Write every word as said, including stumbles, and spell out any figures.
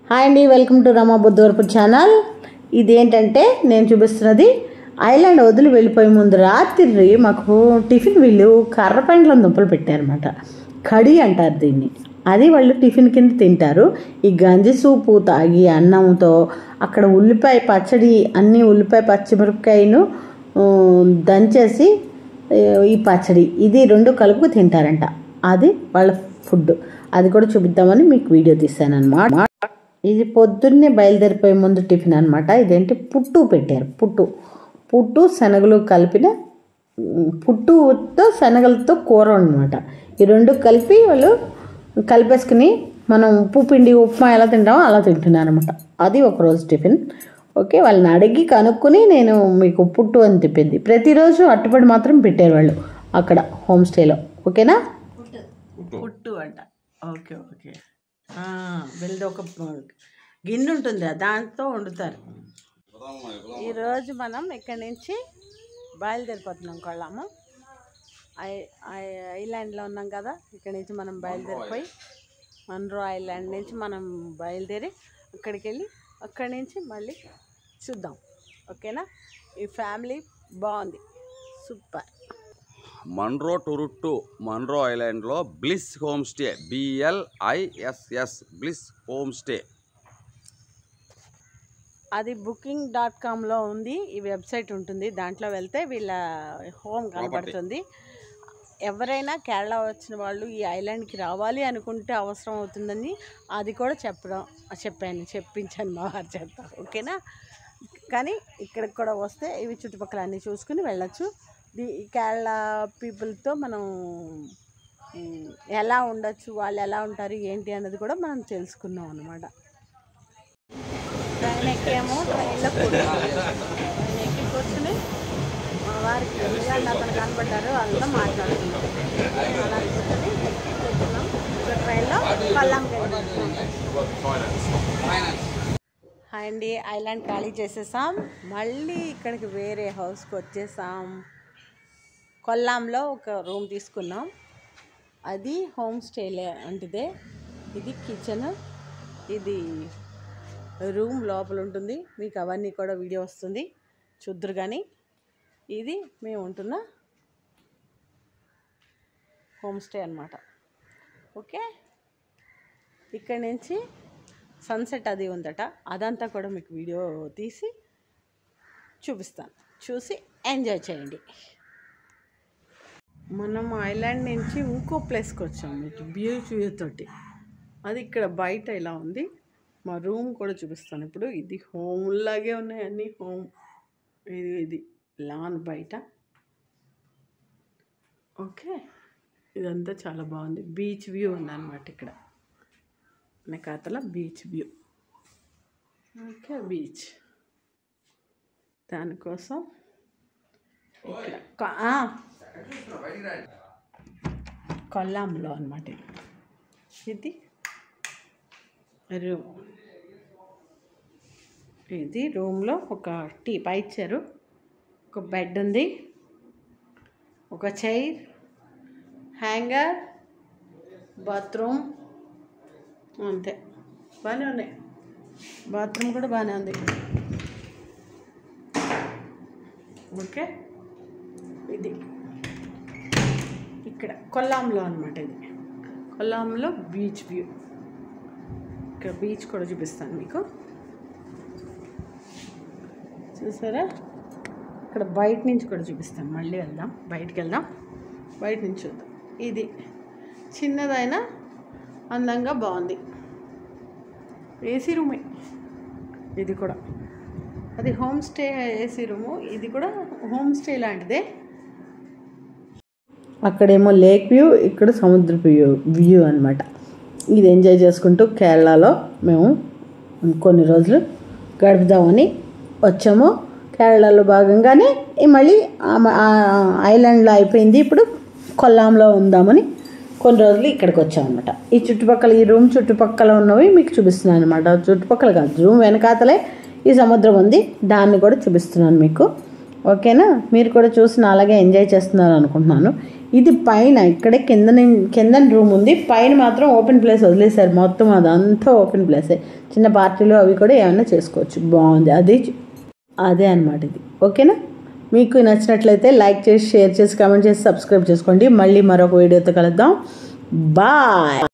Hi అండి, welcome to Rama Buddhavarapu channel. ఇదేంటంటే నేను చూపిస్తున్నది ఐలాండ్ వదిలి వెళ్ళిపోయే ముందు రాత్రి మాకు టిఫిన్ వీళ్ళు కర్రపెండ్ల దుంపలు పెట్టారన్నమాట. కడి అంటారు దీన్ని. అది వాళ్ళు టిఫిన్ కింద తింటారు. ఈ గంజి సూపు తాగి అన్నంతో అక్కడ ఉల్లిపాయ పచ్చడి, అన్ని ఉల్లిపాయ పచ్చిమిరపకాయను దంచేసి ఈ పచ్చడి ఇది రెండు కలుపు తింటారంట. అది వాళ్ళ ఫుడ్. అది కూడా చూపిద్దామని మీకు వీడియో తీశాను అన్నమాట. ఇది పొద్దున్నే బయలుదేరిపోయే ముందు టిఫిన్ అనమాట. ఇదేంటి పుట్టు పెట్టారు. పుట్టు పుట్టు శనగలు కలిపిన పుట్టుతో శనగలతో కూర అనమాట. ఈ రెండు కలిపి వాళ్ళు కలిపేసుకుని మనం ఉప్పు పిండి ఉప్మా ఎలా తింటామో అలా తింటున్నాను అనమాట. అది ఒకరోజు టిఫిన్. ఓకే, వాళ్ళని అడిగి కనుక్కొని నేను మీకు పుట్టు అని తిప్పింది. ప్రతిరోజు అట్టుపడి మాత్రం పెట్టారు వాళ్ళు అక్కడ హోమ్ స్టేలో. ఓకేనా? పుట్టు అంట. ఓకే ఓకే వీళ్ళది ఒక గిన్నె ఉంటుంది, దాంతో వండుతారు. ఈరోజు మనం ఇక్కడి నుంచి బయలుదేరిపోతున్నాం. కొల్లాము ఐ ఐలాండ్లో ఉన్నాం కదా. ఇక్కడి నుంచి మనం బయలుదేరిపోయి మన్రో ఐలాండ్ నుంచి మనం బయలుదేరి అక్కడికి వెళ్ళి అక్కడి నుంచి మళ్ళీ చూద్దాం. ఓకేనా? ఈ ఫ్యామిలీ బాగుంది, సూపర్. మన్రో టూరుట్టు మన్రో ఐలాండ్లో Bliss Home Stay, B L I S S Bliss Home Stay. అది బుకింగ్ డాట్ కామ్లో ఉంది. ఈ వెబ్సైట్ ఉంటుంది, దాంట్లో వెళ్తే వీళ్ళ హోమ్ కనబడుతుంది. ఎవరైనా కేరళ వచ్చిన వాళ్ళు ఈ ఐలాండ్కి రావాలి అనుకుంటే అవసరం అవుతుందని అది కూడా చెప్పడం చెప్పాను చెప్పించాను మా వారి చేత. ఓకేనా? కానీ ఇక్కడికి కూడా వస్తే ఇవి చుట్టుపక్కల అన్నీ చూసుకుని వెళ్ళచ్చు. ది కేరళ పీపుల్తో మనం ఎలా ఉండొచ్చు, వాళ్ళు ఎలా ఉంటారు ఏంటి అన్నది కూడా మనం తెలుసుకున్నాం అన్నమాట. ట్రైన్ ఎక్కాము. ట్రైన్లో ట్రైన్ ఎక్కి కూర్చుని మా వారికి అతను కనపడ్డారు, వాళ్ళతో మాట్లాడుతున్నాం. అలా కూర్చొని కూర్చున్నాం. ట్రైన్లో కొల్లాంకి వెళ్తున్నాం. హాయ్ అండి, ఐలాండ్ ఖాళీ చేసేసాం. మళ్ళీ ఇక్కడికి వేరే హౌస్కి వచ్చేసాం. కొల్లాంలో ఒక రూమ్ తీసుకున్నాం. అది హోమ్ స్టేలే అంటిదే. ఇది కిచెన్, ఇది రూమ్ లోపల ఉంటుంది. మీకు అవన్నీ కూడా వీడియో వస్తుంది, చూద్దరు. కానీ ఇది మేము ఉంటున్న హోమ్ స్టే అన్నమాట. ఓకే, ఇక్కడి నుంచి సన్సెట్ అది ఉందట. అదంతా కూడా మీకు వీడియో తీసి చూపిస్తాను, చూసి ఎంజాయ్ చేయండి. మనం ఐలాండ్ నుంచి ఇంకో ప్లేస్కి వచ్చాము మీకు బీచ్ వ్యూ తోటి. అది ఇక్కడ బయట ఇలా ఉంది. మా రూమ్ కూడా చూపిస్తాను ఇప్పుడు. ఇది హోమ్ లాగే ఉన్నాయి అన్నీ. హోమ్ ఇది ఇది లాన్ బయట. ఓకే, ఇదంతా చాలా బాగుంది. బీచ్ వ్యూ ఉందన్నమాట ఇక్కడ. వెనకాతల బీచ్ వ్యూ. Okay, beach. దానికోసం ఇక్కడ కొల్లాంలో అన్నమాట. ఇది రూమ్. ఇది రూమ్లో ఒక టీ పై ఇచ్చారు, ఒక బెడ్ ఉంది, ఒక చైర్, హ్యాంగర్, బాత్రూమ్. అంతే, బాగానే ఉన్నాయి. బాత్రూమ్ కూడా బాగానే ఉంది. ఓకే, ఇది ఇక్కడ కొల్లాంలో అనమాట. ఇది కొల్లాంలో బీచ్ వ్యూ. ఇక్కడ బీచ్ కూడా చూపిస్తాను మీకు. చూసారా? ఇక్కడ బయట నుంచి కూడా చూపిస్తాను. మళ్ళీ వెళ్దాం, బయటికి వెళ్దాం, బయట నుంచి చూద్దాం. ఇది చిన్నదైనా అందంగా బాగుంది. ఏసీ రూమే ఇది కూడా. అది హోమ్ స్టే ఏసీ రూము. ఇది కూడా హోమ్ స్టే లాంటిదే. అక్కడేమో లేక్ వ్యూ, ఇక్కడ సముద్ర వ్యూ వ్యూ అనమాట. ఇది ఎంజాయ్ చేసుకుంటూ కేరళలో మేము కొన్ని రోజులు గడుపుదామని వచ్చాము. కేరళలో భాగంగానే మళ్ళీ ఐలాండ్లో అయిపోయింది. ఇప్పుడు కొల్లాంలో ఉందామని కొన్ని రోజులు ఇక్కడికి వచ్చామన్నమాట. ఈ చుట్టుపక్కల ఈ రూమ్ చుట్టుపక్కల ఉన్నవి మీకు చూపిస్తున్నాను అనమాట. చుట్టుపక్కల కాదు, రూమ్ వెనకాతలే ఈ సముద్రం ఉంది, దాన్ని కూడా చూపిస్తున్నాను మీకు. ఓకేనా? మీరు కూడా చూసి అలాగే ఎంజాయ్ చేస్తున్నారు అనుకుంటున్నాను. ఇది పైన ఇక్కడే కింద కింద రూమ్ ఉంది, పైన మాత్రం ఓపెన్ ప్లేస్ వదిలేశారు. మొత్తం అదంతా ఓపెన్ ప్లేసే, చిన్న పార్టీలు అవి కూడా ఏమైనా చేసుకోవచ్చు. బాగుంది. అది అదే అనమాట ఇది. ఓకేనా? మీకు నచ్చినట్లయితే లైక్ చేసి, షేర్ చేసి, కామెంట్ చేసి, సబ్స్క్రైబ్ చేసుకోండి. మళ్ళీ మరొక వీడియోతో కలుద్దాం. బాయ్.